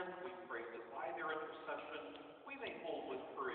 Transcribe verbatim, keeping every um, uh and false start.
strength, we pray that by their intercession we may hold with courage